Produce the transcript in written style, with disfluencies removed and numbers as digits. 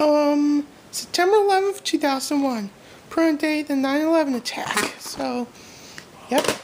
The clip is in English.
September 11th, 2001. Present day, the 9/11 attack. So, yep.